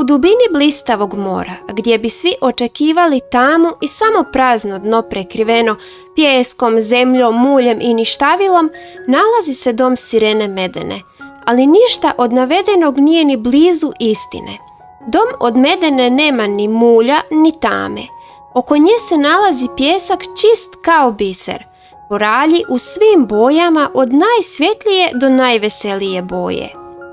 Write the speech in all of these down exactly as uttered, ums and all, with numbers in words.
U dubini blistavog mora, gdje bi svi očekivali tamu i samo prazno dno prekriveno pijeskom, zemljom, muljem i ništavilom, nalazi se dom sirene Medene, ali ništa od navedenog nije ni blizu istine. Dom od Medene nema ni mulja ni tame. Oko nje se nalazi pijesak čist kao biser, koralji u svim bojama od najsvjetlije do najveselije boje.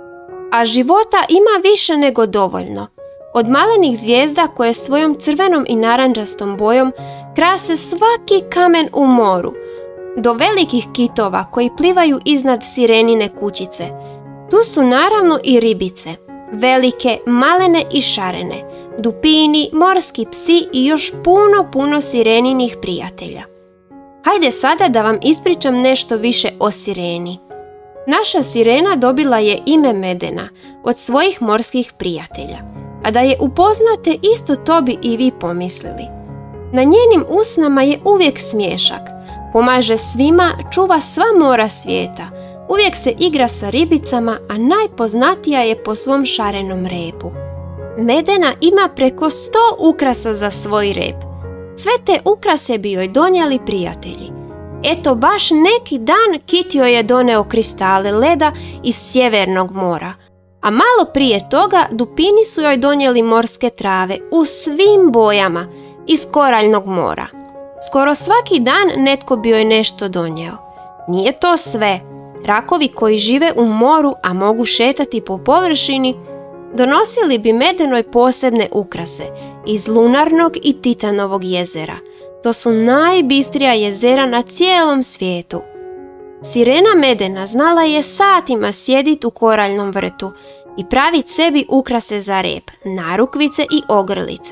A života ima više nego dovoljno. Od malenih zvijezda koje svojom crvenom i narančastom bojom krase svaki kamen u moru, do velikih kitova koji plivaju iznad sirenine kućice. Tu su naravno i ribice, velike, malene i šarene, dupini, morski psi i još puno, puno sireninih prijatelja. Hajde sada da vam ispričam nešto više o sireni. Naša sirena dobila je ime Medena od svojih morskih prijatelja, a da je upoznate isto to bi i vi pomislili. Na njenim usnama je uvijek smiješak, pomaže svima, čuva sva mora svijeta, uvijek se igra sa ribicama, a najpoznatija je po svom šarenom repu. Medena ima preko sto ukrasa za svoj rep. Sve te ukrase bi joj donijeli prijatelji. Eto, baš neki dan kit joj je doneo kristale leda iz Sjevernog mora, a malo prije toga dupini su joj donijeli morske trave u svim bojama iz Koraljnog mora. Skoro svaki dan netko bi joj nešto donio. Nije to sve. Rakovi koji žive u moru, a mogu šetati po površini, donosili bi Medenoj posebne ukrase iz Lunarnog i Titanovog jezera. To su najbistrija jezera na cijelom svijetu. Sirena Medena znala je satima sjediti u koraljnom vrtu i praviti sebi ukrase za rep, narukvice i ogrlice.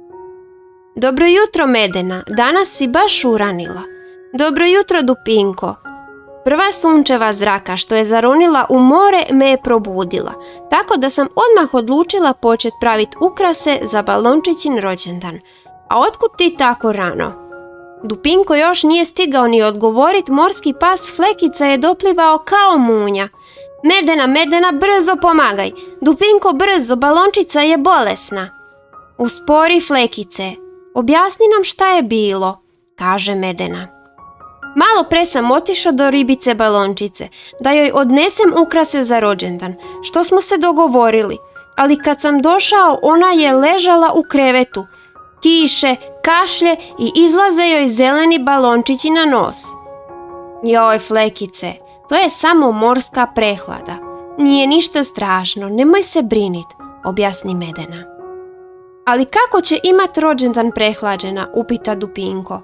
Dobro jutro, Medena, danas si baš uranila. Dobro jutro, Dupinko. Prva sunčeva zraka što je zaronila u more me je probudila, tako da sam odmah odlučila početi praviti ukrase za balončićin rođendan. A otkud ti tako rano? Dupinko još nije stigao ni odgovorit, morski pas Flekica je doplivao kao munja. Medena, Medena, brzo pomagaj! Dupinko, brzo, balončica je bolesna! Uspori, Flekice, objasni nam šta je bilo, kaže Medena. Malo pre sam otišao do ribice balončice, da joj odnesem ukrase za rođendan, što smo se dogovorili, ali kad sam došao ona je ležala u krevetu, kiše, kašlje i izlaze joj zeleni balončići na nos. Joj, Flekice, to je samo morska prehlada. Nije ništa strašno, nemoj se brinit, objasni Medena. Ali kako će imat rođendan prehlađena, upita Dupinko.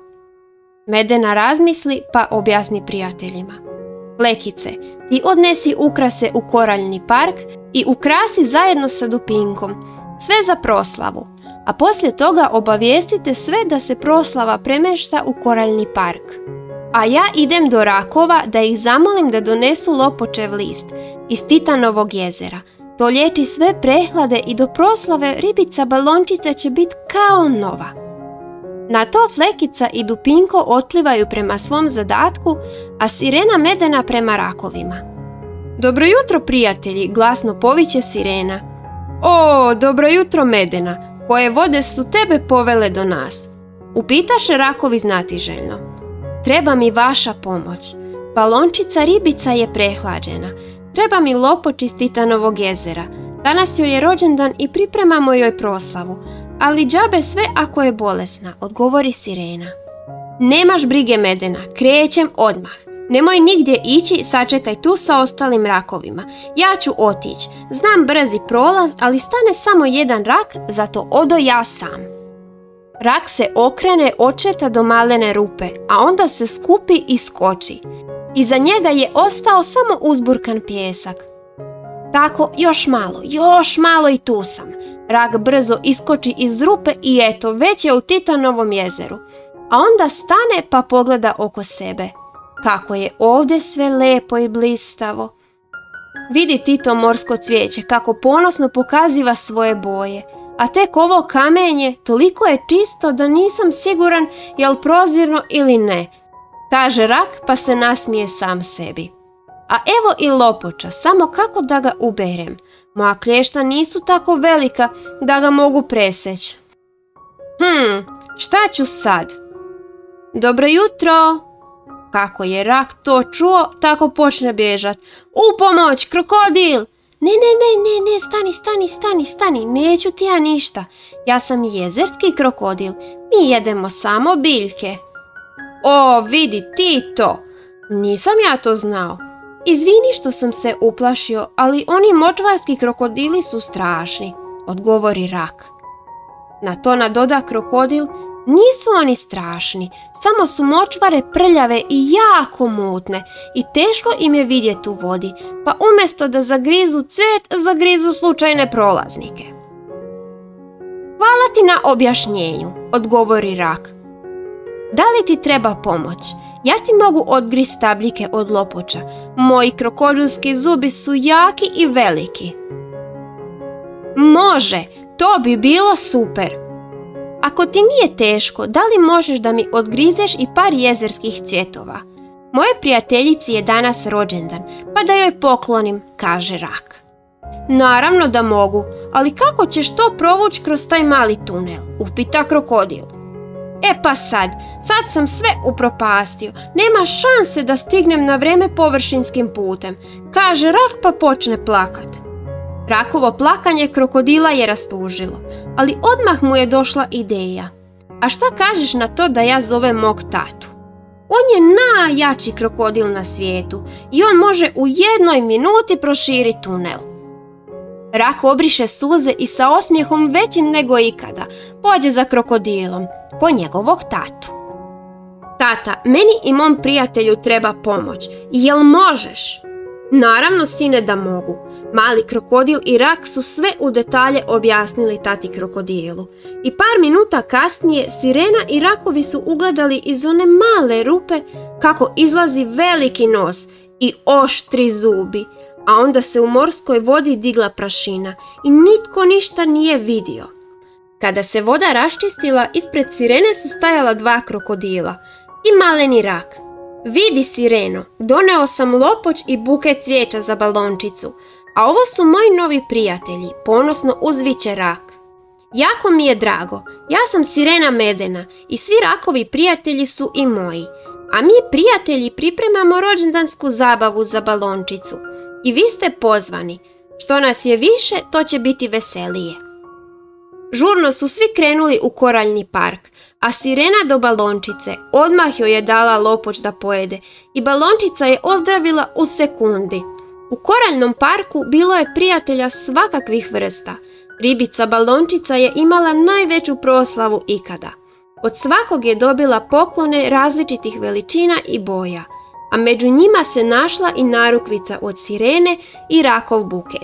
Medena razmisli pa objasni prijateljima. Flekice, ti odnesi ukrase u Koraljni park i ukrasi zajedno sa Dupinkom, sve za proslavu, a poslije toga obavijestite sve da se proslava premješta u Koraljni park. A ja idem do rakova da ih zamolim da donesu lopočev list iz Titanovog jezera. To liječi sve prehlade i do proslave ribica balončica će biti kao nova. Na to Flekica i Dupinko otplivaju prema svom zadatku, a sirena Medena prema rakovima. Dobro jutro, prijatelji, glasno poviće sirena. O, dobro jutro, Medena, koje vode su tebe povele do nas? Upitaše rakovi znatiželjno. Treba mi vaša pomoć. Balončica ribica je prehlađena. Treba mi lopoč iz Titanovog jezera. Danas joj je rođendan i pripremamo joj proslavu. Ali džabe sve ako je bolesna, odgovori sirena. Nemaš brige, Medena, krećem odmah. Nemoj nigdje ići, sačekaj tu sa ostalim rakovima. Ja ću otići. Znam brzi prolaz, ali stane samo jedan rak, zato odo ja sam. Rak se okrene, odšeta do malene rupe, a onda se skupi i skoči. Iza njega je ostao samo uzburkan pijesak. Tako, još malo, još malo i tu sam. Rak brzo iskoči iz rupe i eto, već je u Titanovom jezeru. A onda stane pa pogleda oko sebe. Kako je ovdje sve lepo i blistavo. Vidi ti to morsko cvijeće, kako ponosno pokaziva svoje boje. A tek ovo kamenje toliko je čisto da nisam siguran jel prozirno ili ne, kaže rak pa se nasmije sam sebi. A evo i lopoča, samo kako da ga uberem. Moja klješta nisu tako velika da ga mogu presjeći. Hm, šta ću sad? Dobro jutro! Kako je rak to čuo, tako počne bježat. U pomoć, krokodil! Ne, ne, ne, ne, ne, stani, stani, stani, stani, neću ti ja ništa. Ja sam jezerski krokodil, mi jedemo samo biljke. O, vidi ti to! Nisam ja to znao. Izvini što sam se uplašio, ali oni močvarski krokodili su strašni, odgovori rak. Na to nadoda krokodil, nisu oni strašni, samo su močvare prljave i jako mutne i teško im je vidjeti u vodi, pa umjesto da zagrizu cvijet, zagrizu slučajne prolaznike. Hvala ti na objašnjenju, odgovori rak. Da li ti treba pomoć? Ja ti mogu odgriz stabljike od lopoča. Moji krokodilski zubi su jaki i veliki. Može, to bi bilo super. Ako ti nije teško, da li možeš da mi odgrizeš i par jezerskih cvjetova? Moje prijateljici je danas rođendan, pa da joj poklonim, kaže rak. Naravno da mogu, ali kako ćeš to provući kroz taj mali tunel? Upita krokodil. E pa sad, sad sam sve upropastio, nema šanse da stignem na vrijeme površinskim putem, kaže rak pa počne plakat. Rakovo plakanje krokodila je rastužilo, ali odmah mu je došla ideja. A šta kažeš na to da ja zovem mog tatu? On je najjači krokodil na svijetu i on može u jednoj minuti proširiti tunel. Rak obriše suze i sa osmijehom većim nego ikada pođe za krokodilom, po njegovog tatu. Tata, meni i mom prijatelju treba pomoć. Jel možeš? Naravno, sine, da mogu. Mali krokodil i rak su sve u detalje objasnili tati krokodilu. I par minuta kasnije sirena i rakovi su ugledali iz one male rupe kako izlazi veliki nos i oštri zubi, a onda se u morskoj vodi digla prašina i nitko ništa nije vidio. Kada se voda raščistila, ispred sirene su stajala dva krokodila i maleni rak. Vidi, sireno, doneo sam lopoč i buket cvijeća za balončicu, a ovo su moji novi prijatelji, ponosno uzviče rak. Jako mi je drago, ja sam sirena Medena i svi rakovi prijatelji su i moji, a mi prijatelji pripremamo rođendansku zabavu za balončicu. I vi ste pozvani, što nas je više, to će biti veselije. Žurno su svi krenuli u koraljni park, a sirena do balončice odmah joj je dala lopoč da pojede i balončica je ozdravila u sekundi. U koraljnom parku bilo je prijatelja svakakvih vrsta. Ribica balončica je imala najveću proslavu ikada. Od svakog je dobila poklone različitih veličina i boja, a među njima se našla i narukvica od sirene i rakov buket.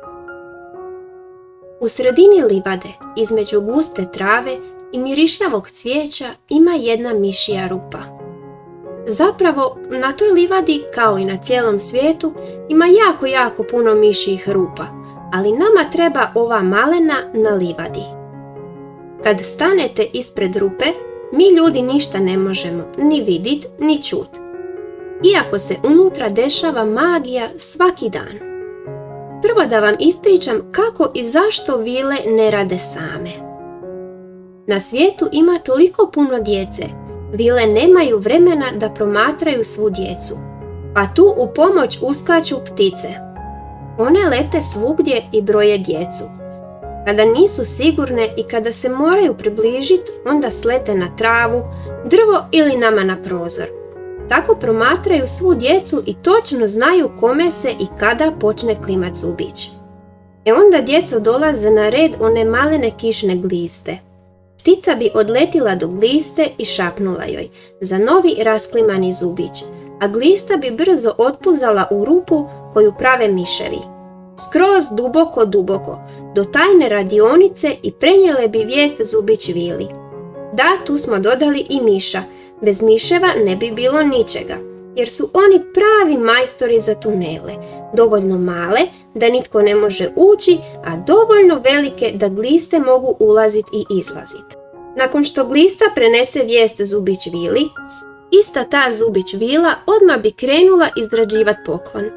U sredini livade, između guste trave i mirišljavog cvijeća, ima jedna mišija rupa. Zapravo, na toj livadi, kao i na cijelom svijetu, ima jako, jako puno mišijih rupa, ali nama treba ova malena na livadi. Kad stanete ispred rupe, mi ljudi ništa ne možemo ni vidit, ni čut, iako se unutra dešava magija svaki dan. Prvo da vam ispričam kako i zašto vile ne rade same. Na svijetu ima toliko puno djece, vile nemaju vremena da promatraju svu djecu, pa tu u pomoć uskaču ptice. One lete svugdje i broje djecu. Kada nisu sigurne i kada se moraju približiti, onda slete na travu, drvo ili nama na prozor. Tako promatraju svu djecu i točno znaju kome se i kada počne klimat zubić. E onda djeco dolaze na red one malene kišne gliste. Ptica bi odletila do gliste i šapnula joj za novi rasklimani zubić, a glista bi brzo otpuzala u rupu koju prave miševi. Skroz duboko, duboko, do tajne radionice i prenijele bi vijest zubić vili. Da, tu smo dodali i miša. Bez miševa ne bi bilo ničega, jer su oni pravi majstori za tunele, dovoljno male da nitko ne može ući, a dovoljno velike da gliste mogu ulaziti i izlaziti. Nakon što glista prenese vijest zubić vili, ista ta zubić vila odmah bi krenula izrađivati poklon.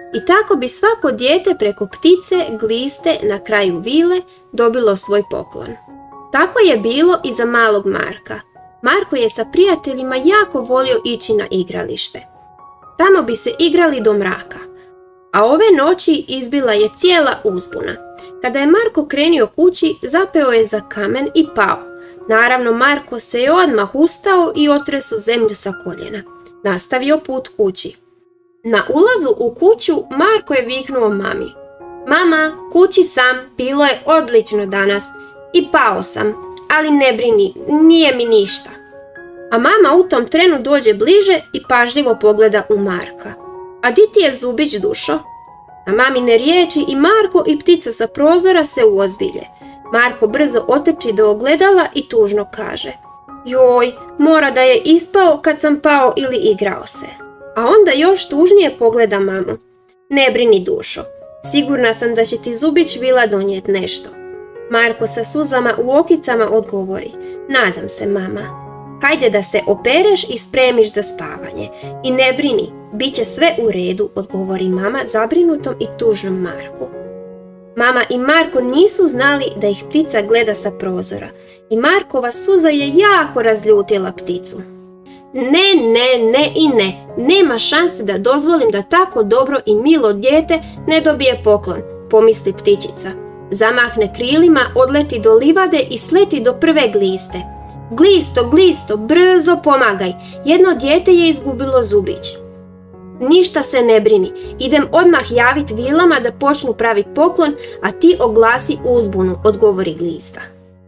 I tako bi svako dijete preko ptice, gliste na kraju vile dobilo svoj poklon. Tako je bilo i za malog Marka. Marko je sa prijateljima jako volio ići na igralište. Tamo bi se igrali do mraka. A ove noći izbila je cijela uzbuna. Kada je Marko krenio kući, zapeo je za kamen i pao. Naravno, Marko se je odmah ustao i otresao zemlju sa koljena. Nastavio put kući. Na ulazu u kuću Marko je viknuo mami: "Mama, kući sam, bilo je odlično danas i pao sam, ali ne brini, nije mi ništa." A mama u tom trenu dođe bliže i pažljivo pogleda u Marka. "A di ti je zubić, dušo?" A mamine riječi i Marko i ptica sa prozora se uozbilje. Marko brzo otrči do ogledala i tužno kaže: "Joj, mora da je ispao kad sam pao ili igrao se." A onda još tužnije pogleda mamu: "Ne brini, dušo, sigurna sam da će ti zubić vila donijeti nešto." Marko sa suzama u okicama odgovori: "Nadam se, mama. Hajde da se opereš i spremiš za spavanje. I ne brini, bit će sve u redu," odgovori mama zabrinutom i tužnom Marku. Mama i Marko nisu znali da ih ptica gleda sa prozora i Markova suza je jako razljutila pticu. "Ne, ne, ne i ne, nema šanse da dozvolim da tako dobro i milo dijete ne dobije poklon," pomisli ptičica. Zamahne krilima, odleti do livade i sleti do prve gliste. "Glisto, glisto, brzo pomagaj, jedno dijete je izgubilo zubić." "Ništa se ne brini, idem odmah javit vilama da počnu praviti poklon, a ti oglasi uzbunu," odgovori glista.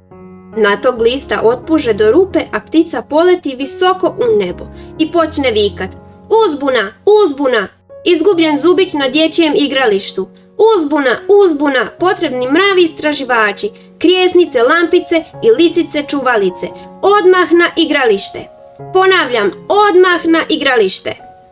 Na to glista otpuže do rupe, a ptica poleti visoko u nebo i počne vikat: "Uzbuna, uzbuna, izgubljen zubić na dječjem igralištu. Uzbuna, uzbuna, potrebni mravi istraživači, krijesnice, lampice i lisice čuvalice. Odmah na igralište. Ponavljam, odmah na igralište."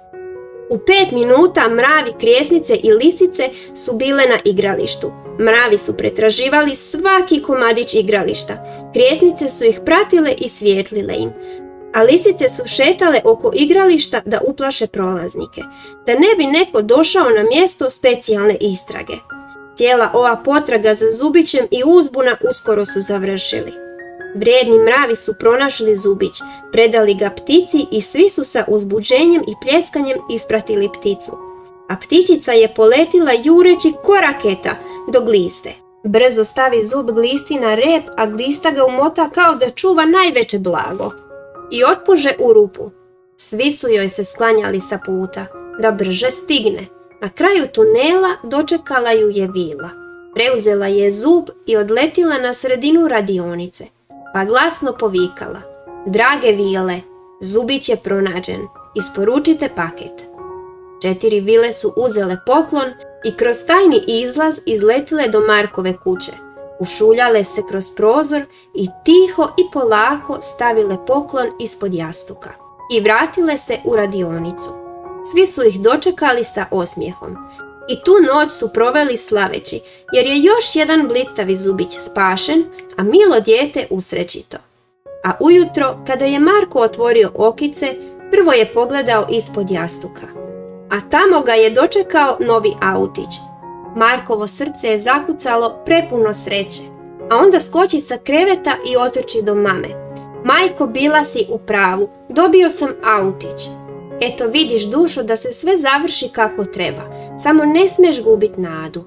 U pet minuta mravi, krijesnice i lisice su bile na igralištu. Mravi su pretraživali svaki komadić igrališta. Krijesnice su ih pratile i svijetlile im. A lisice su šetale oko igrališta da uplaše prolaznike, da ne bi neko došao na mjesto specijalne istrage. Cijela ova potraga za zubićem i uzbuna uskoro su završili. Vrijedni mravi su pronašli zubić, predali ga ptici i svi su sa uzbuđenjem i pljeskanjem ispratili pticu. A ptičica je poletila jureći ko raketa do gliste. Brzo stavi zub glisti na rep, a glista ga umota kao da čuva najveće blago. I otpuže u rupu. Svi su joj se sklanjali sa puta, da brže stigne. Na kraju tunela dočekala ju je vila. Preuzela je zub i odletila na sredinu radionice, pa glasno povikala: "Drage vile, zubić je pronađen, isporučite paket." Četiri vile su uzele poklon i kroz tajni izlaz izletile do Markove kuće. Ušuljale se kroz prozor i tiho i polako stavile poklon ispod jastuka. I vratile se u radionicu. Svi su ih dočekali sa osmijehom. I tu noć su proveli slaveći, jer je još jedan blistavi zubić spašen, a milo dijete usrećito. A ujutro, kada je Marko otvorio okice, prvo je pogledao ispod jastuka. A tamo ga je dočekao novi autić. Markovo srce je zakucalo prepuno sreće, a onda skoči sa kreveta i otrči do mame. "Majko, bila si u pravu, dobio sam autić." "Eto vidiš, dušo, da se sve završi kako treba, samo ne smiješ gubit nadu."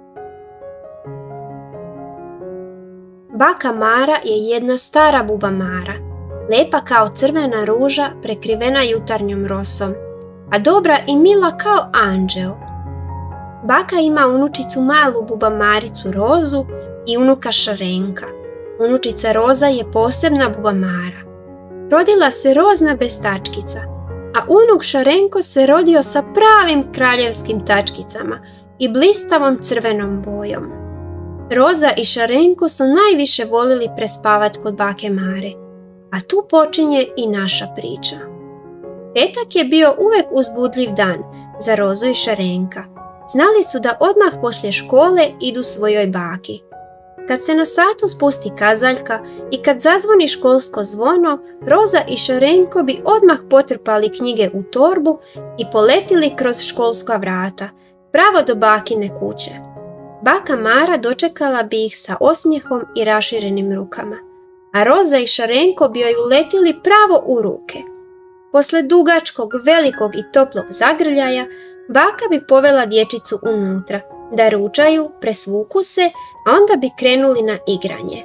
Baka Mara je jedna stara buba Mara, lepa kao crvena ruža prekrivena jutarnjom rosom, a dobra i mila kao anđeo. Baka ima unučicu malu buba Maricu Rozu i unuka Šarenka. Unučica Roza je posebna buba Mara. Rodila se Rozna bez tačkica, a unuk Šarenko se rodio sa pravim kraljevskim tačkicama i blistavom crvenom bojom. Roza i Šarenko su najviše volili prespavat kod bake Mare, a tu počinje i naša priča. Petak je bio uvijek uzbudljiv dan za Rozu i Šarenka. Znali su da odmah poslije škole idu svojoj baki. Kad se na satu spusti kazaljka i kad zazvoni školsko zvono, Roza i Šarenko bi odmah potrpali knjige u torbu i poletili kroz školska vrata, pravo do bakine kuće. Baka Mara dočekala bi ih sa osmijehom i raširenim rukama, a Roza i Šarenko bi joj uletili pravo u ruke. Posle dugačkog, velikog i toplog zagrljaja, baka bi povela dječicu unutra, da ručaju, presvuku se, a onda bi krenuli na igranje.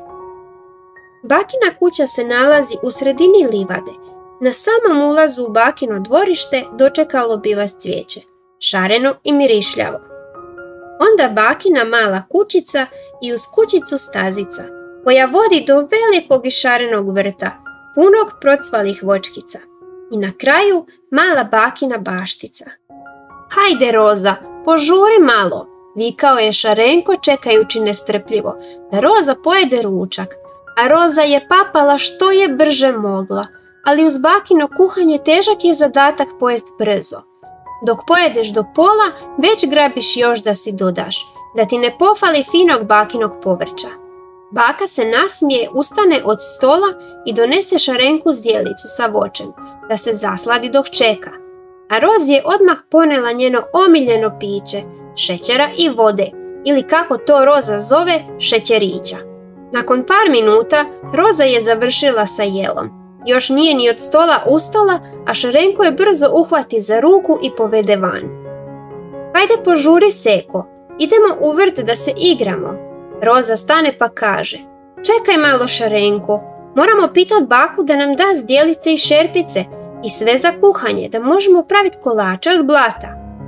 Bakina kuća se nalazi u sredini livade. Na samom ulazu u bakino dvorište dočekalo bi vas cvijeće, šareno i mirišljavo. Onda bakina mala kućica i uz kućicu stazica, koja vodi do velikog i šarenog vrta, punog procvalih voćkica. I na kraju mala bakina baštica. Hajde Roza, požuri malo, vikao je Šarenko čekajući nestrpljivo da Roza pojede ručak, a Roza je papala što je brže mogla, ali uz bakino kuhanje težak je zadatak pojest brzo. Dok pojedeš do pola, već grabiš još da si dodaš, da ti ne pofali finog bakinog povrća. Baka se nasmije, ustane od stola i donese Šarenku zdjelicu sa voćem, da se zasladi dok čeka. A Rozi je odmah ponela njeno omiljeno piće, šećera i vode, ili kako to Roza zove, šećerića. Nakon par minuta Roza je završila sa jelom. Još nije ni od stola ustala, a Šarenko je brzo uhvati za ruku i povede van. Hajde požuri Seko, idemo u vrt da se igramo. Roza stane pa kaže, čekaj malo Šarenko, moramo pitat baku da nam da zdjelice i šerpice i sve za kuhanje, da možemo praviti kolače od blata.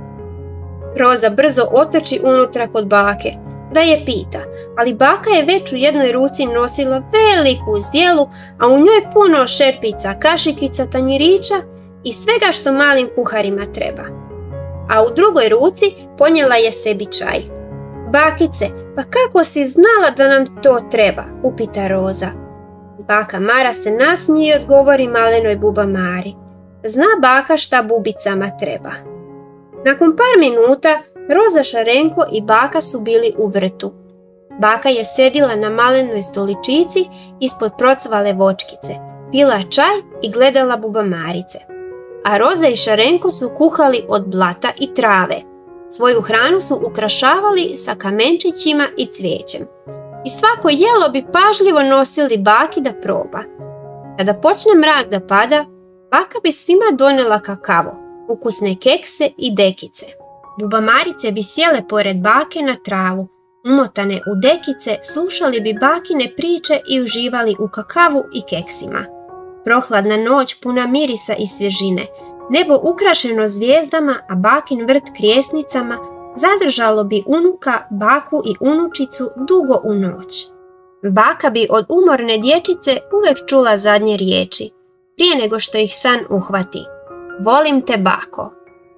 Roza brzo otrči unutra kod bake, da je pita, ali baka je već u jednoj ruci nosila veliku zdjelu, a u njoj puno šerpica, kašikica, tanjirića i svega što malim kuharima treba. A u drugoj ruci ponijela je sebi čaj. Bakice, pa kako si znala da nam to treba, upita Roza. Baka Mara se nasmije i odgovori malenoj Buba Mari. Zna baka šta bubicama treba. Nakon par minuta Roza, Šarenko i baka su bili u vrtu. Baka je sedila na malenoj stoličici ispod procvale voćkice, pila čaj i gledala Bubamarice. A Roza i Šarenko su kuhali od blata i trave. Svoju hranu su ukrašavali sa kamenčićima i cvijećem. I svako jelo bi pažljivo nosili baki da proba. Kada počne mrak da pada, baka bi svima donela kakavo, ukusne kekse i dekice. Bubamarice bi sjele pored bake na travu, umotane u dekice, slušali bi bakine priče i uživali u kakavu i keksima. Prohladna noć puna mirisa i svježine, nebo ukrašeno zvijezdama, a bakin vrt krijesnicama, zadržalo bi unuka, baku i unučicu dugo u noć. Baka bi od umorne dječice uvijek čula zadnje riječi, prije nego što ih san uhvati. Volim te, bako.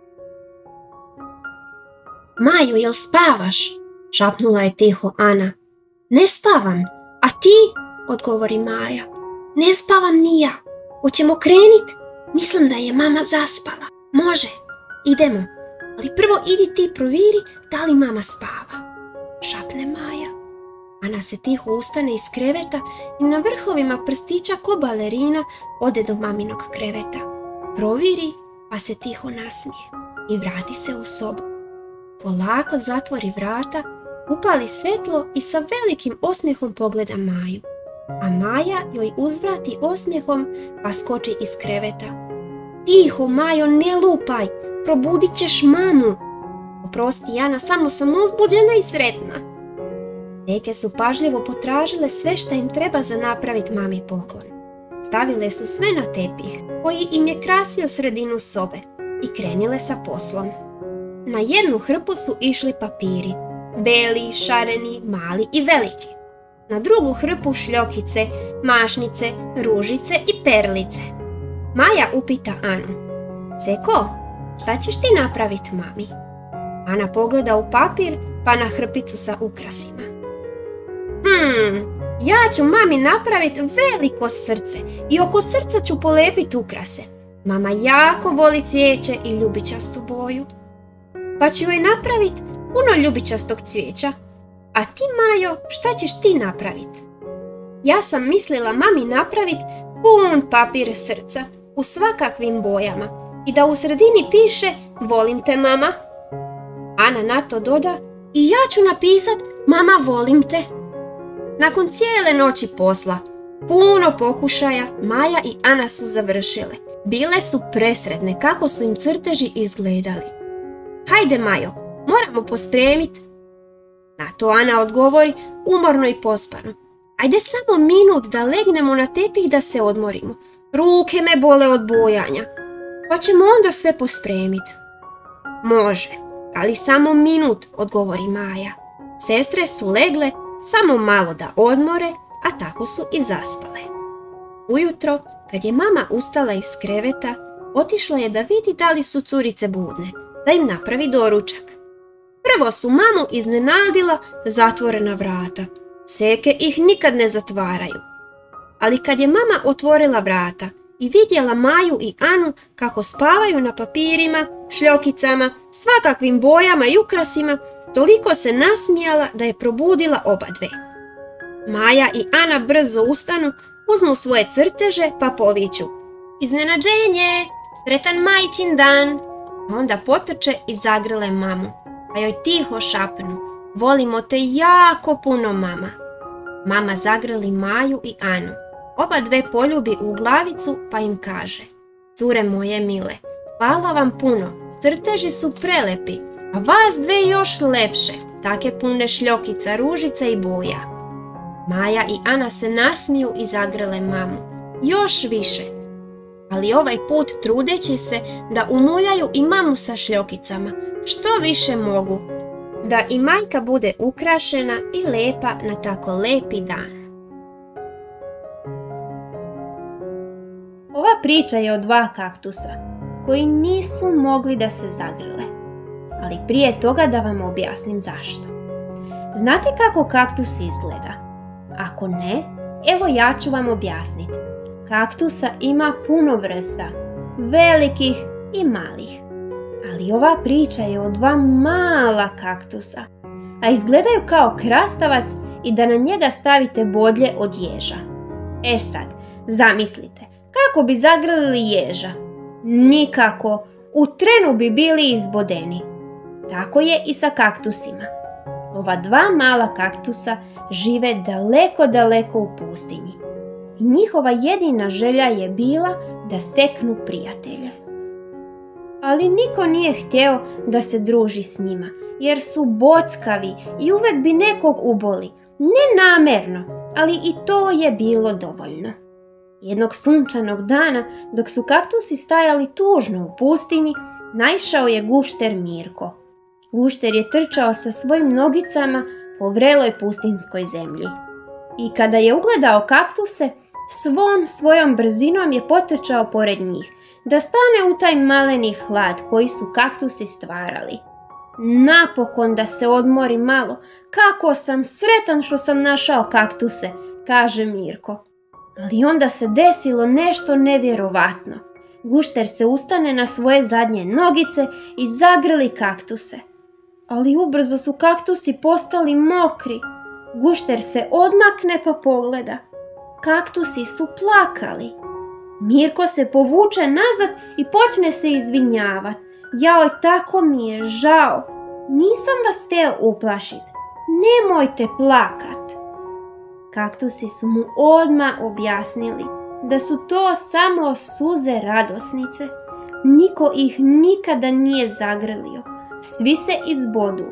Maju, jel spavaš? Šapnula je tiho Ana. Ne spavam, a ti? Odgovori Maja. Ne spavam ni ja. Hoćemo krenit? Mislim da je mama zaspala. Može, idemo. Ali prvo idi ti provjeri da li mama spava. Šapne Maja. Ana se tiho ustane iz kreveta i na vrhovima prstića ko balerina ode do maminog kreveta. Provjeri pa se tiho nasmije i vrati se u sobu. Polako zatvori vrata, upali svjetlo i sa velikim osmijehom pogleda Maju. A Maja joj uzvrati osmijehom pa skoči iz kreveta. Tiho, Majo, ne lupaj, probudit ćeš mamu. Oprosti, Jana, samo sam uzbuđena i sretna. Teke su pažljivo potražile sve što im treba za napraviti mami poklon. Stavile su sve na tepih, koji im je krasio sredinu sobe, i krenile sa poslom. Na jednu hrpu su išli papiri, beli, šareni, mali i veliki. Na drugu hrpu šljokice, mašnice, ružice i perlice. Maja upita Anu. Seko, šta ćeš ti napraviti mami? Ana pogleda u papir pa na hrpicu sa ukrasima. Hmm, ja ću mami napraviti veliko srce i oko srca ću polepiti ukrase. Mama jako voli cvijeće i ljubičastu boju. Pa ću joj napraviti puno ljubičastog cvijeća. A ti, Majo, šta ćeš ti napraviti? Ja sam mislila mami napraviti pun papir srca u svakakvim bojama i da u sredini piše volim te, mama. Ana na to doda: i ja ću napisat mama volim te. Nakon cijele noći posla, puno pokušaja, Maja i Ana su završile. Bile su presretne kako su im crteži izgledali. Hajde Majo, moramo pospremiti. Na to Ana odgovori umorno i pospano: ajde samo minut da legnemo na tepih da se odmorimo. Ruke me bole od bojanja, pa ćemo onda sve pospremiti. Može, ali samo minut, odgovori Maja. Sestre su legle samo malo da odmore, a tako su i zaspale. Ujutro, kad je mama ustala iz kreveta, otišla je da vidi da li su curice budne, da im napravi doručak. Prvo su mamu iznenadila zatvorena vrata. Seke ih nikad ne zatvaraju. Ali kad je mama otvorila vrata i vidjela Maju i Anu kako spavaju na papirima, šljokicama, svakakvim bojama i ukrasima, toliko se nasmijala da je probudila oba dve. Maja i Ana brzo ustanu, uzmu svoje crteže pa poviću: iznenađenje, sretan majčin dan. Onda potrče i zagrle mamu, pa joj tiho šapnu: volimo te jako puno mama. Mama zagrli Maju i Anu. Oba dve poljubi u glavicu pa im kaže: cure moje mile, hvala vam puno, crteži su prelepi, a vas dve još lepše, take pune šljokica, ružica i boja. Maja i Ana se nasmiju i zagrle mamu, još više, ali ovaj put trudeći se da umuljaju i mamu sa šljokicama, što više mogu, da i majka bude ukrašena i lepa na tako lepi dan. Ova priča je o dva kaktusa koji nisu mogli da se zagrle, ali prije toga da vam objasnim zašto. Znate kako kaktus izgleda? Ako ne, evo ja ću vam objasniti. Kaktusa ima puno vrsta, velikih i malih. Ali ova priča je o dva mala kaktusa, a izgledaju kao krastavac i da na njega stavite bodlje od ježa. E sad, zamislite, kako bi zagrlili ježa? Nikako, u trenu bi bili izbodeni. Tako je i sa kaktusima. Ova dva mala kaktusa žive daleko, daleko u pustinji. I njihova jedina želja je bila da steknu prijatelje. Ali niko nije htio da se druži s njima, jer su bockavi i uvek bi nekog uboli. Ne namerno, ali i to je bilo dovoljno. Jednog sunčanog dana, dok su kaktusi stajali tužno u pustinji, naišao je gušter Mirko. Gušter je trčao sa svojim nogicama po vreloj pustinskoj zemlji. I kada je ugledao kaktuse, svom svojom brzinom je potrčao pored njih, da stane u taj maleni hlad koji su kaktusi stvarali. Napokon da se odmori malo, kako sam sretan što sam našao kaktuse, kaže Mirko. Ali onda se desilo nešto nevjerovatno. Gušter se ustane na svoje zadnje nogice i zagrli kaktuse. Ali ubrzo su kaktusi postali mokri. Gušter se odmakne pa pogleda. Kaktusi su plakali. Mirko se povuče nazad i počne se izvinjavati. Joj, tako mi je žao. Nisam vas teo uplašit. Nemojte plakat. Kaktusi su mu odmah objasnili da su to samo suze radosnice. Niko ih nikada nije zagrlio. Svi se izbodu.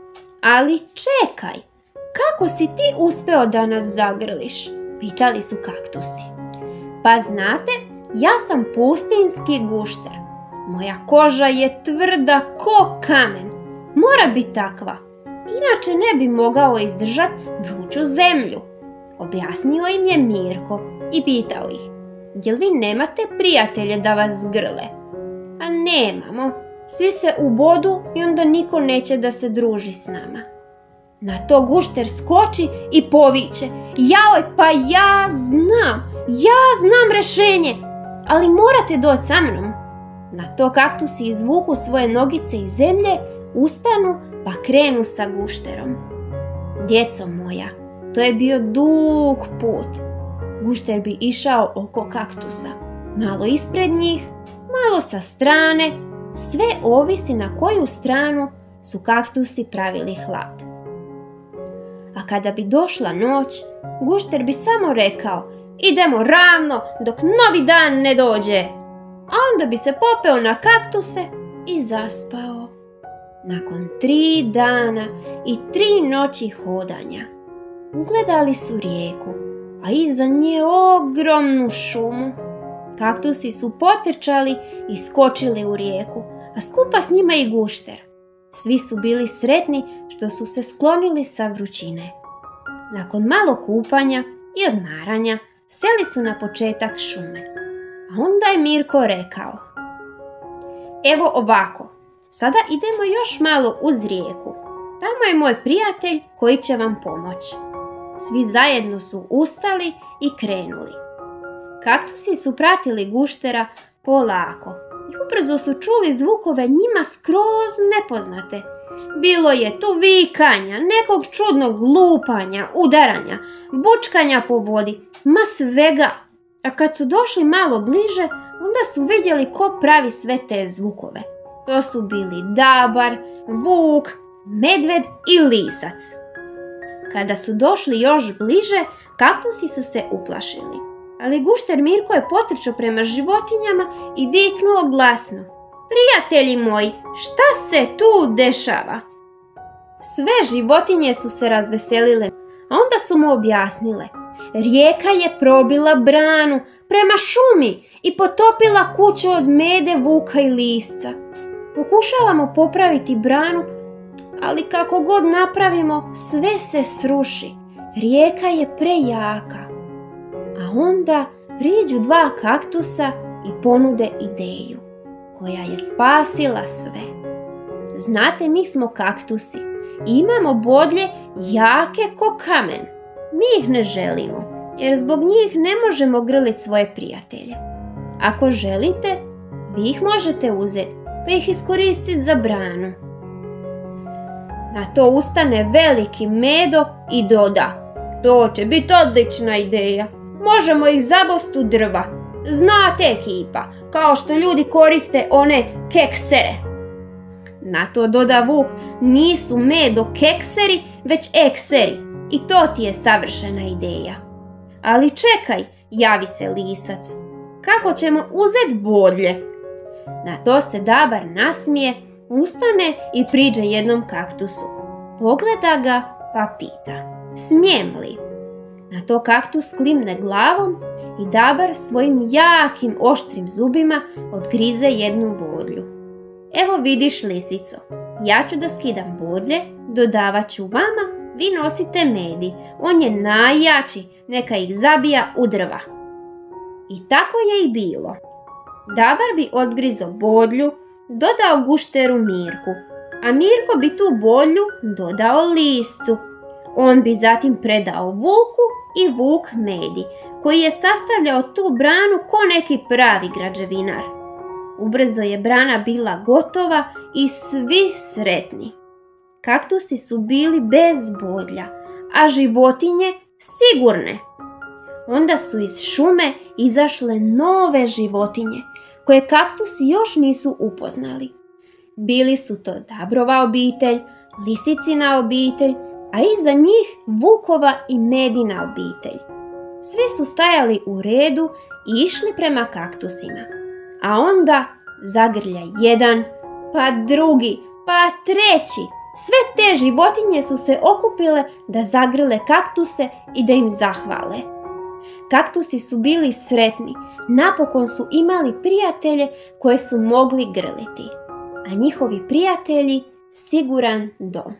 Ali čekaj, kako si ti uspeo da nas zagrliš? Pitali su kaktusi. Pa znate, ja sam pustinski gušter. Moja koža je tvrda ko kamen. Mora biti takva. Inače ne bi mogao izdržati vruću zemlju. Objasnio im je Mirko i pitao ih: jel vi nemate prijatelje da vas grle? A nemamo. Svi se ubodu i onda niko neće da se druži s nama. Na to gušter skoči i poviče: jaoj, pa ja znam, ja znam rešenje, ali morate doći sa mnom. Na to kaktusi izvuku svoje nogice iz zemlje, ustanu pa krenu sa gušterom. Djeco moja, to je bio dug put. Gušter bi išao oko kaktusa, malo ispred njih, malo sa strane, sve ovisi na koju stranu su kaktusi pravili hlad. A kada bi došla noć, gušter bi samo rekao: idemo ravno dok novi dan ne dođe. A onda bi se popeo na kaktuse i zaspao. Nakon tri dana i tri noći hodanja ugledali su rijeku, a iza nje ogromnu šumu. Kaktusi su potrčali i skočili u rijeku, a skupa s njima i gušter. Svi su bili sretni što su se sklonili sa vrućine. Nakon malo kupanja i odmaranja seli su na početak šume. A onda je Mirko rekao: evo ovako, sada idemo još malo uz rijeku. Tamo je moj prijatelj koji će vam pomoći. Svi zajedno su ustali i krenuli. Kaktusi su pratili guštera polako i ubrzo su čuli zvukove njima skroz nepoznate. Bilo je tu vikanja, nekog čudnog lupanja, udaranja, bučkanja po vodi, ma svega. A kad su došli malo bliže, onda su vidjeli ko pravi sve te zvukove. To su bili dabar, vuk, medved i lisac. Kada su došli još bliže, kaktusi su se uplašili. Ali gušter Mirko je potrčao prema životinjama i viknuo glasno: prijatelji moji, šta se tu dešava? Sve životinje su se razveselile, a onda su mu objasnile: rijeka je probila branu prema šumi i potopila kuću od mede, vuka i lisca. Pokušavamo popraviti branu, ali kako god napravimo, sve se sruši. Rijeka je prejaka. A onda priđu dva kaktusa i ponude ideju koja je spasila sve. Znate, mi smo kaktusi i imamo bodlje jake ko kamen. Mi ih ne želimo, jer zbog njih ne možemo grliti svoje prijatelje. Ako želite, vi ih možete uzeti, pa ih iskoristiti za branu. Na to ustane veliki Medo i doda: to će biti odlična ideja. Možemo ih zabost u drva. Znate, ekipa, kao što ljudi koriste one keksere. Na to doda Vuk: nisu Medo kekseri, već ekseri. I to ti je savršena ideja. Ali čekaj, javi se lisac. Kako ćemo uzeti bodlje? Na to se dabar nasmije, ustane i priđe jednom kaktusu. Pogleda ga pa pita: smijem li? Na to kaktus klimne glavom i dabar svojim jakim oštrim zubima odgrize jednu bodlju. Evo vidiš, lisico, ja ću da skidam bodlje, dodavat ću vama, vi nosite medi, on je najjači, neka ih zabija u drva. I tako je i bilo. Dabar bi odgrizo bodlju, dodao gušteru Mirku, a Mirko bi tu bodlju dodao liscu. On bi zatim predao Vuku i Vuk medi, koji je sastavljao tu branu ko neki pravi građevinar. Ubrzo je brana bila gotova i svi sretni. Kaktusi su bili bez bodlja, a životinje sigurne. Onda su iz šume izašle nove životinje, koje kaktusi još nisu upoznali. Bili su to Dabrova obitelj, Lisicina obitelj, a iza njih Vukova i Medina obitelj. Svi su stajali u redu i išli prema kaktusima. A onda zagrlja jedan, pa drugi, pa treći. Sve te životinje su se okupile da zagrle kaktuse i da im zahvale. Kaktusi su bili sretni, napokon su imali prijatelje koje su mogli grliti, a njihovi prijatelji siguran dom.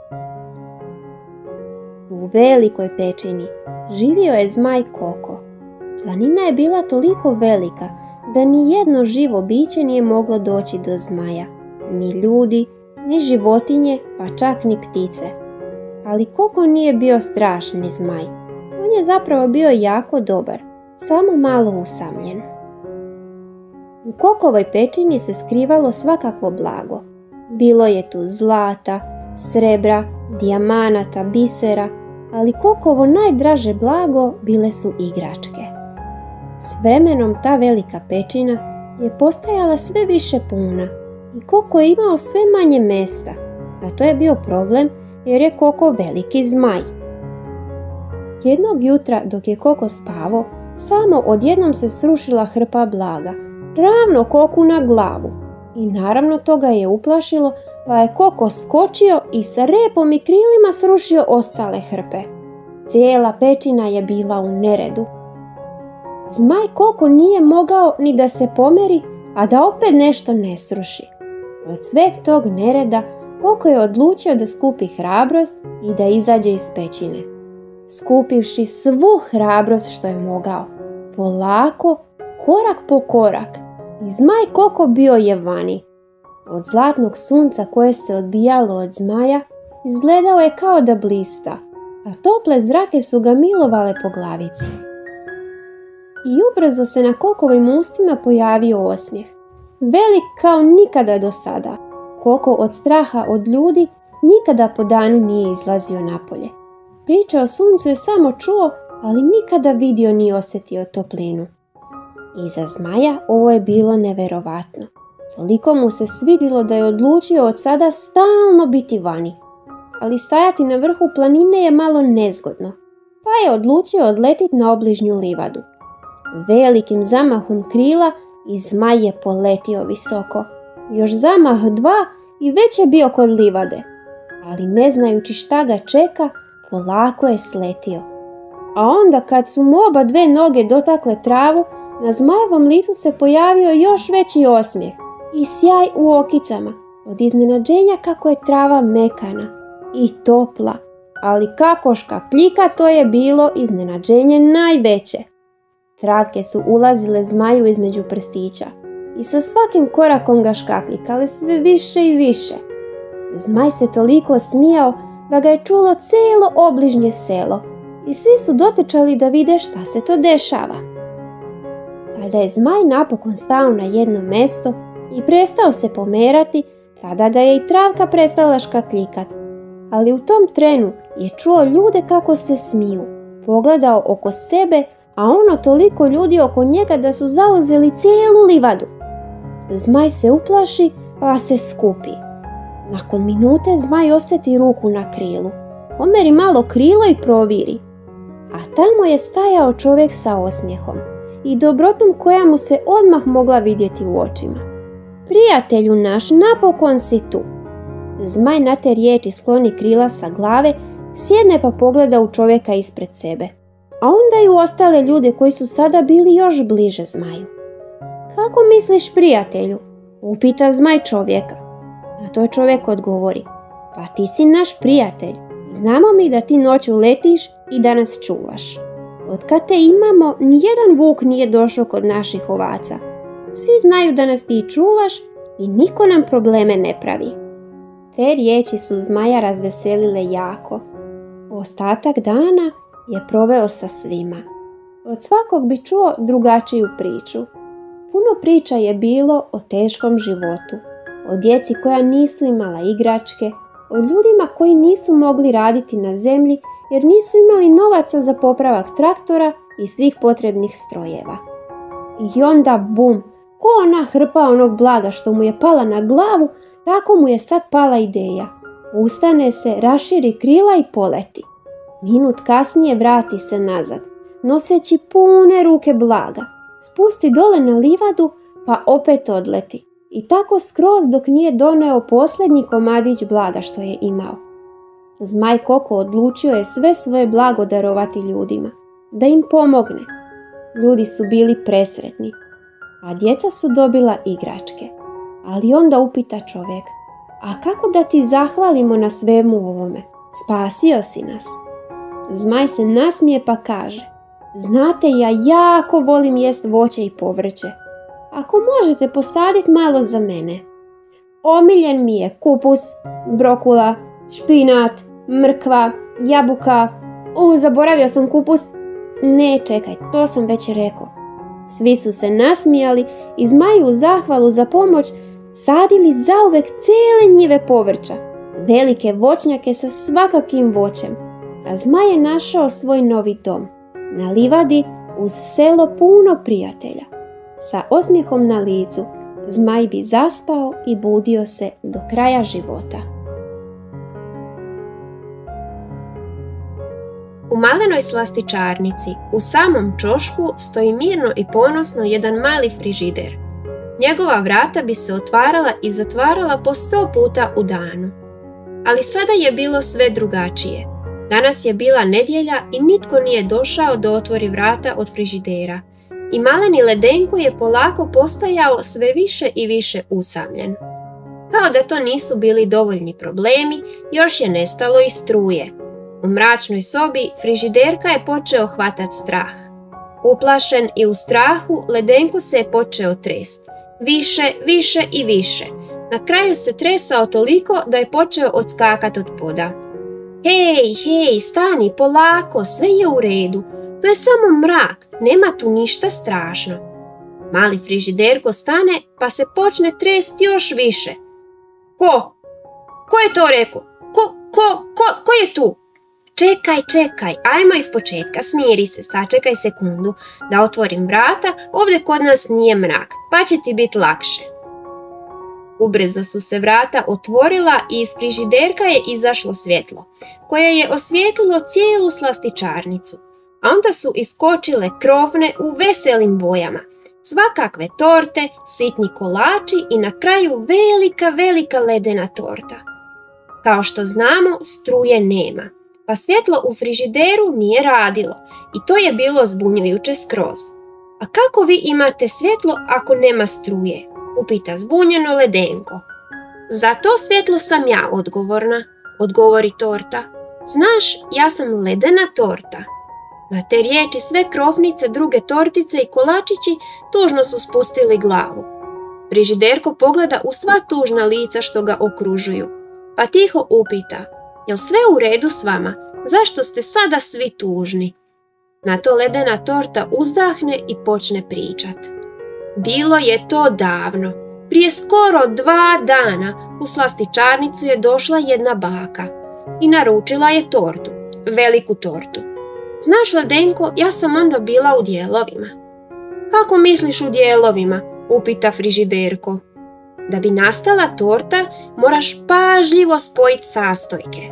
U velikoj pećini živio je zmaj Koko. Planina je bila toliko velika da ni jedno živo biće nije moglo doći do zmaja, ni ljudi, ni životinje, pa čak ni ptice. Ali Koko nije bio strašni zmaj. On je zapravo bio jako dobar, samo malo usamljen. U Kokovoj pećini se skrivalo svakakvo blago. Bilo je tu zlata, srebra, dijamanata, bisera, ali Kokovo najdraže blago bile su igračke. S vremenom ta velika pećina je postajala sve više puna i Koko je imao sve manje mesta. A to je bio problem jer je Koko veliki zmaj. Jednog jutra dok je Koko spavao, samo odjednom se srušila hrpa blaga, ravno Koku na glavu. I naravno to ga je uplašilo, pa je Koko skočio i sa repom i krilima srušio ostale hrpe. Cijela pećina je bila u neredu. Zmaj Koko nije mogao ni da se pomeri, a da opet nešto ne sruši. Od sveg tog nereda Koko je odlučio da skupi hrabrost i da izađe iz pećine. Skupivši svu hrabrost što je mogao, polako, korak po korak, i zmaj Koko bio je vani. Od zlatnog sunca koje se odbijalo od zmaja, izgledao je kao da blista, a tople zrake su ga milovale po glavici. I ubrzo se na Kokovim ustima pojavio osmijeh, velik kao nikada do sada. Koko od straha od ljudi nikada po danu nije izlazio napolje. Priče o suncu je samo čuo, ali nikada vidio ni osjetio toplinu. I za zmaja ovo je bilo neverovatno. Toliko mu se svidilo da je odlučio od sada stalno biti vani. Ali stajati na vrhu planine je malo nezgodno, pa je odlučio odletiti na obližnju livadu. Velikim zamahom krila i zmaj je poletio visoko. Još zamah dva i već je bio kod livade, ali ne znajući šta ga čeka, polako je sletio. A onda kad su mu oba dve noge dotakle travu, na zmajevom licu se pojavio još veći osmijeh i sjaj u okicama od iznenađenja kako je trava mekana i topla, ali kako škakljika to je bilo iznenađenje najveće. Travke su ulazile zmaju između prstića i sa svakim korakom ga škakljikale sve više i više. Zmaj se toliko smijao da ga je čulo cijelo obližnje selo i svi su dotrčali da vide šta se to dešava. Kada je zmaj napokon stao na jedno mjesto i prestao se pomerati, tada ga je i travka prestala škakljikat. Ali u tom trenu je čuo ljude kako se smiju, pogledao oko sebe, a ono toliko ljudi oko njega da su zauzeli cijelu livadu. Zmaj se uplaši pa se skupi. Nakon minute zmaj osjeti ruku na krilu. Omeri malo krilo i proviri. A tamo je stajao čovjek sa osmijehom i dobrotom koja mu se odmah mogla vidjeti u očima. Prijatelju naš, napokon si tu. Zmaj na te riječi skloni krila sa glave, sjedne pa pogleda u čovjeka ispred sebe. A onda i u ostale ljude koji su sada bili još bliže zmaju. Kako misliš, prijatelju? Upita zmaj čovjeka. Na to čovjek odgovori. Pa ti si naš prijatelj. Znamo mi da ti noću letiš i da nas čuvaš. Otkad te imamo, nijedan vuk nije došao kod naših ovaca. Svi znaju da nas ti čuvaš i niko nam probleme ne pravi. Te riječi su zmaja razveselile jako. Ostatak dana je proveo sa svima. Od svakog bi čuo drugačiju priču. Puno priča je bilo o teškom životu, o djeci koja nisu imala igračke, o ljudima koji nisu mogli raditi na zemlji jer nisu imali novaca za popravak traktora i svih potrebnih strojeva. I onda bum, ko ona hrpa onog blaga što mu je pala na glavu, tako mu je sad pala ideja. Ustane se, raširi krila i poleti. Minut kasnije vrati se nazad, noseći pune ruke blaga. Spusti dole na livadu pa opet odleti. I tako skroz dok nije doneo posljednji komadić blaga što je imao. Zmaj Koko odlučio je sve svoje blago darovati ljudima, da im pomogne. Ljudi su bili presretni, a djeca su dobila igračke. Ali onda upita čovjek, a kako da ti zahvalimo na svemu ovome? Spasio si nas. Zmaj se nasmije pa kaže, znate, ja jako volim jest voće i povrće. Ako možete posaditi malo za mene. Omiljen mi je kupus, brokula, špinat, mrkva, jabuka. U, zaboravio sam kupus. Ne, čekaj, to sam već rekao. Svi su se nasmijali i zmaju u zahvalu za pomoć sadili zauvek cijele njive povrća, velike voćnjake sa svakakim voćem. A zmaj je našao svoj novi dom, na livadi uz selo puno prijatelja. Sa osmijehom na licu, zmaj bi zaspao i budio se do kraja života. malenoj slastičarnici, u samom ćošku, stoji mirno i ponosno jedan mali frižider. Njegova vrata bi se otvarala i zatvarala po sto puta u danu. Ali sada je bilo sve drugačije. Danas je bila nedjelja i nitko nije došao da otvori vrata od frižidera. I maleni Ledenko je polako postajao sve više i više usamljen. Kao da to nisu bili dovoljni problemi, još je nestalo i struje. U mračnoj sobi frižiderka je počeo hvatat strah. Uplašen i u strahu, Ledenko se je počeo trest. Više, više i više. Na kraju se tresao toliko da je počeo odskakat od poda. Hej, hej, stani, polako, sve je u redu. To je samo mrak, nema tu ništa strašno. Mali frižiderko stane pa se počne tresti još više. Ko? Ko je to rekao? Ko, ko, ko, ko je tu? Čekaj, čekaj, ajmo iz početka, smiri se, sačekaj sekundu da otvorim vrata, ovdje kod nas nije mrak, pa će ti biti lakše. Ubrzo su se vrata otvorila i iz frižiderka je izašlo svjetlo, koje je osvijetlilo cijelu slastičarnicu. A onda su iskočile krofne u veselim bojama, svakakve torte, sitni kolači i na kraju velika, velika ledena torta. Kao što znamo, struje nema, pa svjetlo u frižideru nije radilo i to je bilo zbunjujuće skroz. A kako vi imate svjetlo ako nema struje? Upita zbunjeno Ledenko. Za to svjetlo sam ja odgovorna, odgovori torta. Znaš, ja sam ledena torta. Na te riječi sve krofnice, druge tortice i kolačići tužno su spustili glavu. Frižiderko pogleda u sva tužna lica što ga okružuju, pa tiho upita, jel sve u redu s vama? Zašto ste sada svi tužni? Na to ledena torta uzdahne i počne pričat. Bilo je to davno. Prije skoro dva dana u slastičarnicu je došla jedna baka i naručila je tortu, veliku tortu. Znaš, Ledenko, ja sam onda bila u dijelovima. Kako misliš u dijelovima? Upita frižiderko. Da bi nastala torta, moraš pažljivo spojiti sastojke.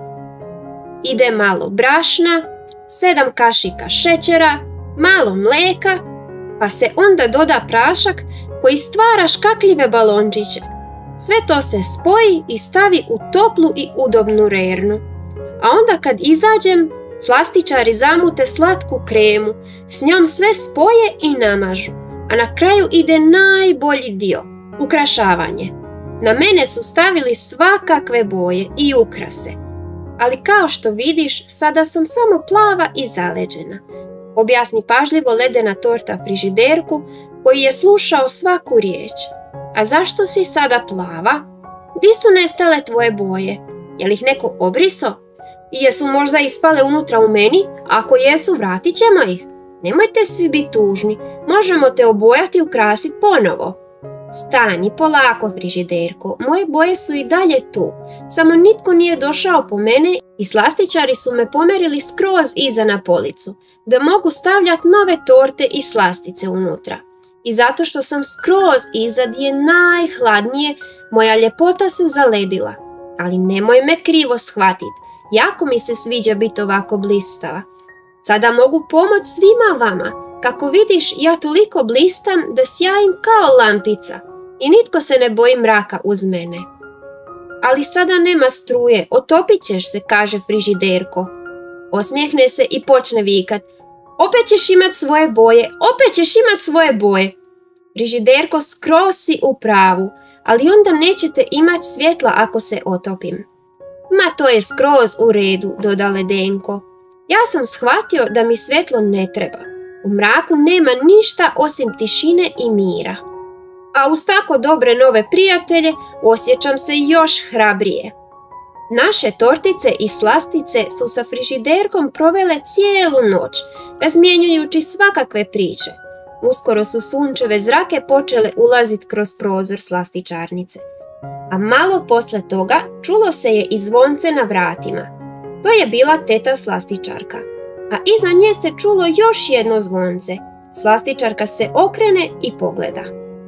Ide malo brašna, sedam kašika šećera, malo mlijeka, pa se onda doda prašak koji stvara škakljive balončiće. Sve to se spoji i stavi u toplu i udobnu rernu. A onda kad izađem, slastičari zamute slatku kremu, s njom sve spoje i namažu, a na kraju ide najbolji dio, ukrašavanje. Na mene su stavili svakakve boje i ukrase, ali kao što vidiš, sada sam samo plava i zaleđena, objasni pažljivo ledena torta frižiderku koji je slušao svaku riječ. A zašto si sada plava? Di su nestale tvoje boje? Je li ih neko obriso? I jesu možda ispale unutra u meni? Ako jesu, vratit ćemo ih. Nemojte svi biti tužni, možemo te obojati i ukrasiti ponovo. Stani, polako, frižiderko, moje boje su i dalje tu, samo nitko nije došao po mene i slastičari su me pomerili skroz iza na policu, da mogu stavljati nove torte i slastice unutra. I zato što sam skroz iza gdje je najhladnije, moja ljepota se zaledila. Ali nemoj me krivo shvatiti, jako mi se sviđa biti ovako blistava. Sada mogu pomoći svima vama. Kako vidiš, ja toliko blistam da sjajim kao lampica i nitko se ne boji mraka uz mene. Ali sada nema struje, otopit ćeš se, kaže frižiderko. Osmijehne se i počne vikat. Opet ćeš imat svoje boje, opet ćeš imat svoje boje. Frižiderko, skroz si u pravu, ali onda nećete imat svjetla ako se otopim. Ma to je skroz u redu, doda Ledenko. Ja sam shvatio da mi svjetlo ne treba. U mraku nema ništa osim tišine i mira. A uz tako dobre nove prijatelje osjećam se još hrabrije. Naše tortice i slastice su sa frižiderkom provele cijelu noć, razmjenjujući svakakve priče. Uskoro su sunčeve zrake počele ulaziti kroz prozor slastičarnice. A malo posle toga čulo se je i zvonce na vratima. To je bila teta slastičarka. A iza nje se čulo još jedno zvonce. Slastičarka se okrene i pogleda.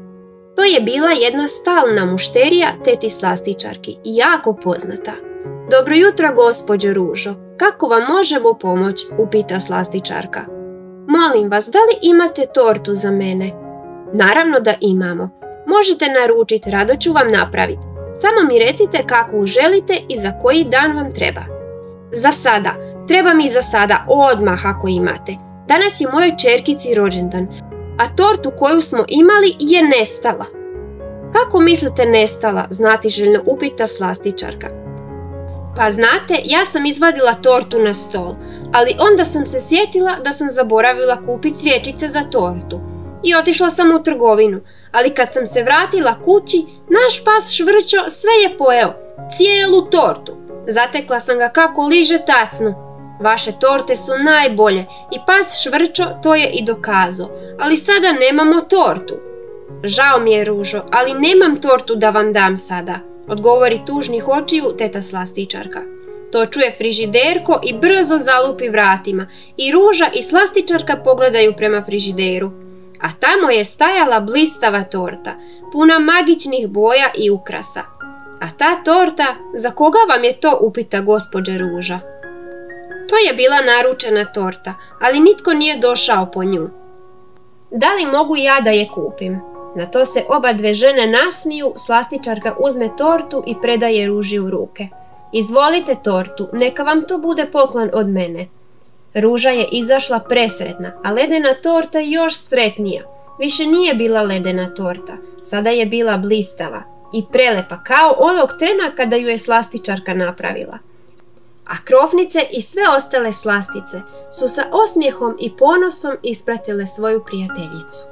To je bila jedna stalna mušterija teti slastičarki i jako poznata. Dobro jutro, gospođo Ružo, kako vam možemo pomoći, upita slastičarka. Molim vas, da li imate tortu za mene? Naravno da imamo. Možete naručiti, rado ću vam napraviti. Samo mi recite kakvu želite i za koji dan vam treba. Za sada, treba mi za sada, odmah ako imate. Danas je mojoj ćerkici rođendan, a tortu koju smo imali je nestala. Kako mislite nestala, znatiželjno upita slastičarka. Pa znate, ja sam izvadila tortu na stol, ali onda sam se sjetila da sam zaboravila kupiti svječice za tortu. I otišla sam u trgovinu, ali kad sam se vratila kući, naš pas Švrćo sve je pojeo, cijelu tortu. Zatekla sam ga kako liže tacnu. Vaše torte su najbolje i pas Švrćo to je i dokazao, ali sada nemamo tortu. Žao mi je, Ružo, ali nemam tortu da vam dam sada, odgovori tužnih očiju teta slastičarka. To čuje frižiderko i brzo zalupi vratima i Ruža i slastičarka pogledaju prema frižideru. A tamo je stajala blistava torta, puna magičnih boja i ukrasa. A ta torta, za koga vam je to, upita gospođa Ruža. To je bila naručena torta, ali nitko nije došao po nju. Da li mogu ja da je kupim? Na to se oba dve žene nasmiju, slastičarka uzme tortu i predaje Ruži u ruke. Izvolite tortu, neka vam to bude poklon od mene. Ruža je izašla presretna, a ledena torta još sretnija. Više nije bila ledena torta, sada je bila blistava i prelepa kao onog trena kada ju je slastičarka napravila. A krofnice i sve ostale slastice su sa osmijehom i ponosom ispratile svoju prijateljicu.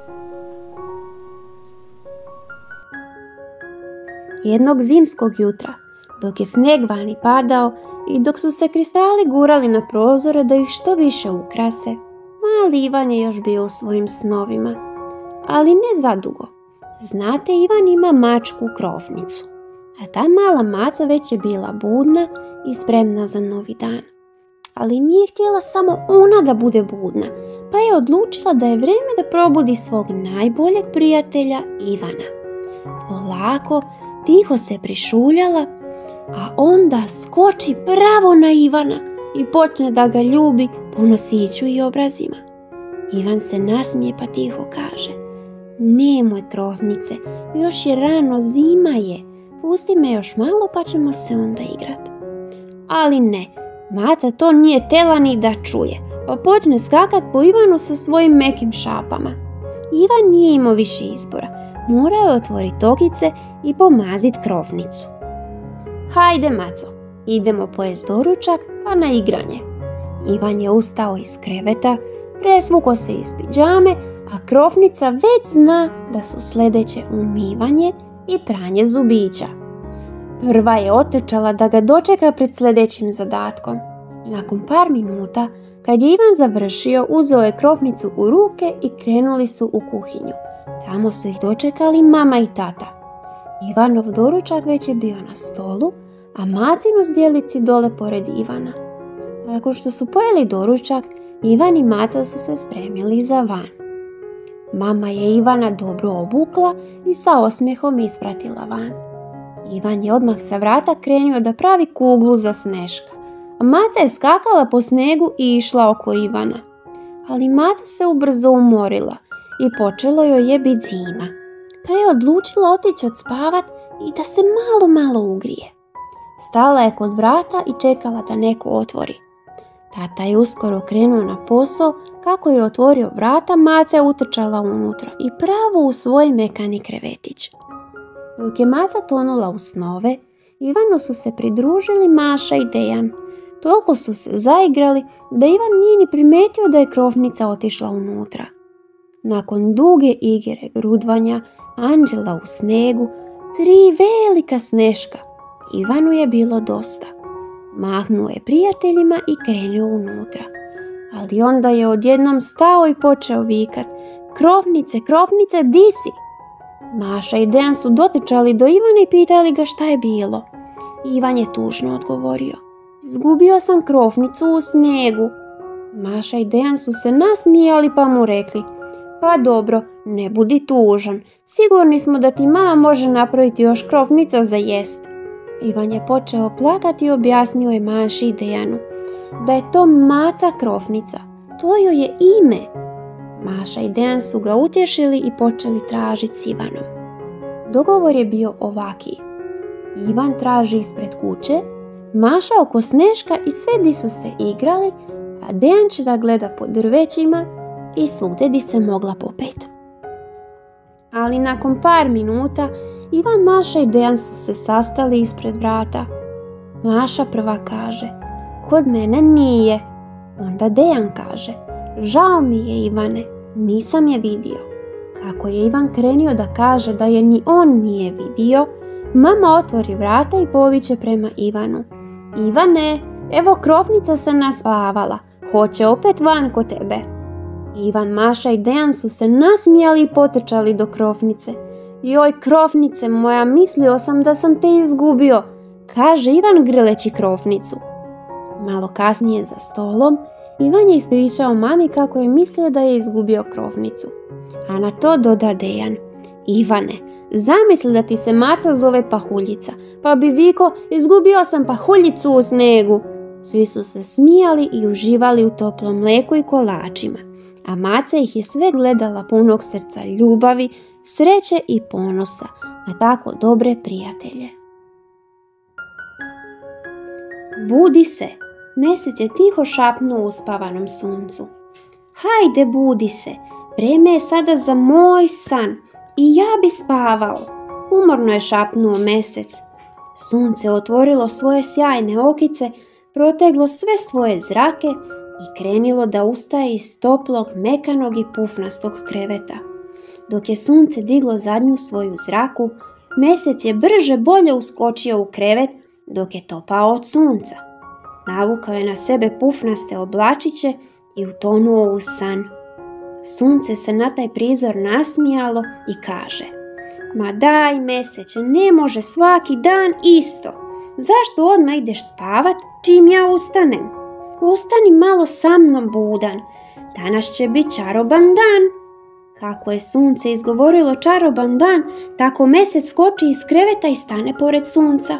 Jednog zimskog jutra, dok je snijeg vani padao i dok su se kristali gurali na prozore da ih što više ukrase, mali Ivan je još bio u svojim snovima. Ali ne zadugo. Znate, Ivan ima mačku Krofnicu, a ta mala maca već je bila budna i spremna za novi dan. Ali nije htjela samo ona da bude budna, pa je odlučila da je vrijeme da probudi svog najboljeg prijatelja Ivana. Polako, tiho se prišuljala, a onda skoči pravo na Ivana i počne da ga ljubi po nosiću i obrazima. Ivan se nasmije pa tiho kaže: nemoj, Krofnice, još je rano, zima je, pusti me još malo pa ćemo se onda igrat. Ali ne, maca to nije tela ni da čuje, pa počne skakat po Ivanu sa svojim mekim šapama. Ivan nije imao više izbora, morao je otvoriti okice i pomazit Krofnicu. Hajde, maco, idemo pojest doručak pa na igranje. Ivan je ustao iz kreveta, presvuko se iz pidžame, a Krofnica već zna da su sljedeće umivanje i pranje zubića. Prva je otrčala da ga dočeka pred sljedećim zadatkom. Nakon par minuta, kad je Ivan završio, uzeo je Krofnicu u ruke i krenuli su u kuhinju. Tamo su ih dočekali mama i tata. Ivanov doručak već je bio na stolu, a macinu zdjelici dole pored Ivana. Nakon što su pojeli doručak, Ivan i maca su se spremili za van. Mama je Ivana dobro obukla i sa osmijehom ispratila van. Ivan je odmah sa vrata krenuo da pravi kuglu za Sneška, a maca je skakala po snegu i išla oko Ivana. Ali maca se ubrzo umorila i počelo joj je biti zima, pa je odlučila otići odspavat i da se malo malo ugrije. Stala je kod vrata i čekala da neko otvori. Tata je uskoro krenuo na posao, kako je otvorio vrata, maca je utrčala unutra i pravo u svoj mekani krevetić. Dok je maca tonula u snove, Ivanu su se pridružili Maša i Dejan. Toliko su se zaigrali da Ivan nije ni primetio da je Krofnica otišla unutra. Nakon duge igre grudvanja, anđela u snegu, tri velika Sneška, Ivanu je bilo dosta. Mahnuo je prijateljima i krenuo unutra. Ali onda je odjednom stao i počeo vikat: Krofnice, Krofnice, di si? Maša i Dejan su dotrčali do Ivana i pitali ga šta je bilo. Ivan je tužno odgovorio: izgubio sam Krofnicu u snijegu. Maša i Dejan su se nasmijali pa mu rekli: pa dobro, ne budi tužan, sigurni smo da ti mama može napraviti još Krofnica za jest. Ivan je počeo plakati i objasnio je Maši i Dejanu: da je to Maca Krofnica. To joj je ime. Maša i Dejan su ga utješili i počeli tražiti s Ivanom. Dogovor je bio ovaki. Ivan traži ispred kuće, Maša oko Sneška i sve di su se igrali, a Dejan će da gleda po drvećima i svugdje di se mogla popet. Ali nakon par minuta Ivan, Maša i Dejan su se sastali ispred vrata. Maša prva kaže, kod mene nije. Onda Dejan kaže, žao mi je Ivane, nisam je vidio. Kako je Ivan krenio da kaže da je ni on nije vidio, mama otvori vrata i poviče prema Ivanu. Ivane, evo Krofnica se naspavala, hoće opet van kod tebe. Ivan, Maša i Dejan su se nasmijali i potrčali do Krofnice. Joj Krofnice moja, mislio sam da sam te izgubio, kaže Ivan grleći Krofnicu. Malo kasnije za stolom, Ivan je ispričao mami kako je mislio da je izgubio Krofnicu. A na to doda Dejan, Ivane, zamisli da ti se Maca zove Pahuljica, pa bi viko, izgubio sam Pahuljicu u snegu. Svi su se smijali i uživali u toplom mleku i kolačima, a Maca ih je sve gledala punog srca ljubavi, sreće i ponosa na tako dobre prijatelje. Budi se, Mesec je tiho šapnuo uspavanom suncu. Hajde budi se, vreme je sada za moj san i ja bi spavao, umorno je šapnuo Mesec. Sunce otvorilo svoje sjajne okice, proteglo sve svoje zrake i krenilo da ustaje iz toplog, mekanog i pufnastog kreveta. Dok je sunce diglo zadnju svoju zraku, Mesec je brže bolje uskočio u krevet dok je topao od sunca. Navukao je na sebe pufnaste oblačiće i utonuo u san. Sunce se na taj prizor nasmijalo i kaže, ma daj Meseče, ne može svaki dan isto. Zašto odmah ideš spavat čim ja ustanem? Ostani malo sa mnom budan, danas će biti čaroban dan. Kako je sunce izgovorilo čaroban dan, tako Mesec skoči iz kreveta i stane pored sunca.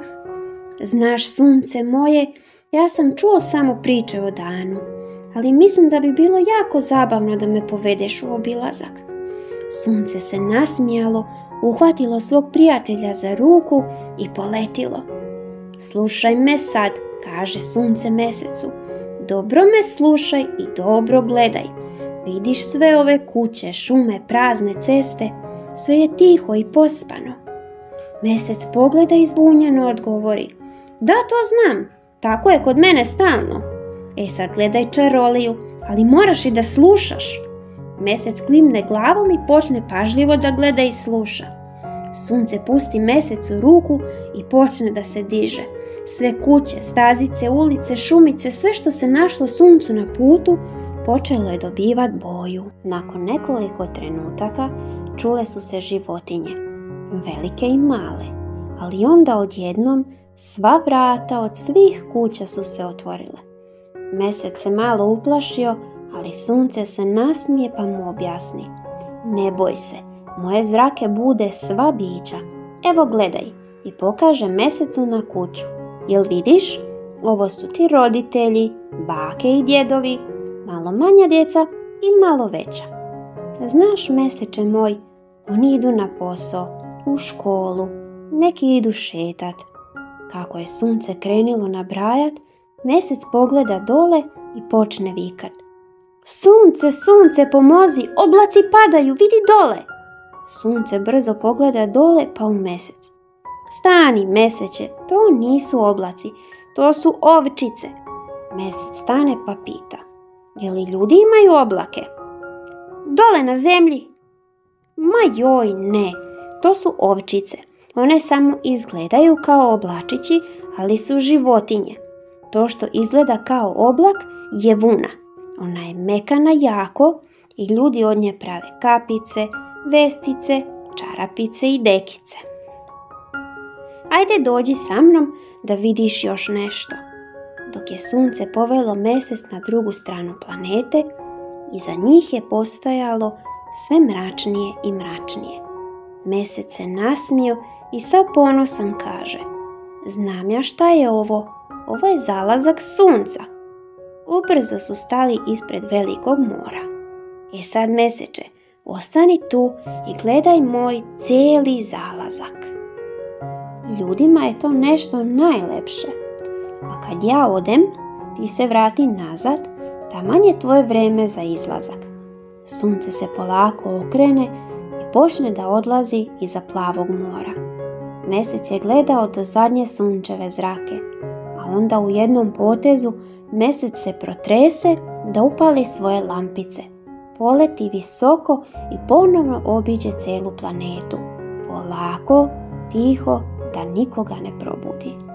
Znaš sunce moje, ja sam čuo samo priče o danu, ali mislim da bi bilo jako zabavno da me povedeš u obilazak. Sunce se nasmijalo, uhvatilo svog prijatelja za ruku i poletilo. Slušaj me sad, kaže sunce Mesecu, dobro me slušaj i dobro gledaj. Vidiš sve ove kuće, šume, prazne ceste, sve je tiho i pospano. Mesec pogleda i zbunjeno odgovori, da to znam, tako je kod mene stalno. E sad gledaj čaroliju, ali moraš i da slušaš. Mesec klimne glavom i počne pažljivo da gleda i sluša. Sunce pusti Mesecu ruku i počne da se diže. Sve kuće, stazice, ulice, šumice, sve što se našlo suncu na putu, počelo je dobivat boju. Nakon nekoliko trenutaka čule su se životinje, velike i male, ali onda odjednom sva vrata od svih kuća su se otvorile. Mesec se malo uplašio, ali sunce se nasmije pa mu objasni. Ne boj se, moje zrake bude sva bića. Evo gledaj, i pokaže Mesecu na kuću. Jel vidiš? Ovo su ti roditelji, bake i djedovi, malo manja djeca i malo veća. Znaš Meseče moj, oni idu na posao, u školu, neki idu šetat. Kako je sunce krenilo nabrajat, Mesec pogleda dole i počne vikat. Sunce, sunce, pomozi, oblaci padaju, vidi dole. Sunce brzo pogleda dole pa u Mesec. Stani Meseče, to nisu oblaci, to su ovčice. Mesec stane pa pita. Je li ljudi imaju oblake? Dole na zemlji. Ma joj ne, to su ovčice. One samo izgledaju kao oblačići, ali su životinje. To što izgleda kao oblak je vuna. Ona je mekana jako i ljudi od nje prave kapice, vestice, čarapice i dekice. Ajde dođi sa mnom da vidiš još nešto. Dok je sunce povelo Mesec na drugu stranu planete, iza njih je postajalo sve mračnije i mračnije. Mesec se nasmio i sav ponosan kaže, znam ja šta je ovo, ovo je zalazak sunca. Ubrzo su stali ispred velikog mora. E sad, meseče, ostani tu i gledaj moj cijeli zalazak. Ljudima je to nešto najlepše. A kad ja odem, ti se vrati nazad, taman je tvoje vreme za izlazak. Sunce se polako okrene i počne da odlazi iza plavog mora. Mesec je gledao do zadnje sunčeve zrake, a onda u jednom potezu mesec se protrese da upali svoje lampice, poleti visoko i ponovno obiđe celu planetu. Polako, tiho, da nikoga ne probudi.